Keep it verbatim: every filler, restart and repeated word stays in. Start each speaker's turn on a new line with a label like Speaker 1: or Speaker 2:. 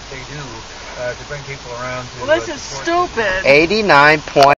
Speaker 1: they do uh, to bring people around to.
Speaker 2: Well, this
Speaker 1: uh,
Speaker 2: is stupid.
Speaker 3: eighty-nine point.